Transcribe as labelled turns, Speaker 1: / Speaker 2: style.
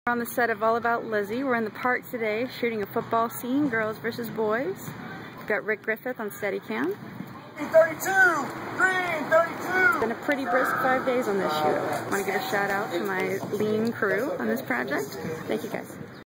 Speaker 1: We're on the set of All About Lizzie. We're in the park today shooting a football scene, girls versus boys. We've got Rick Griffith on steadicam.
Speaker 2: 32! Green, 32!
Speaker 1: It's been a pretty brisk 5 days on this shoot. I want to give a shout out to my lean crew on this project. Thank you guys.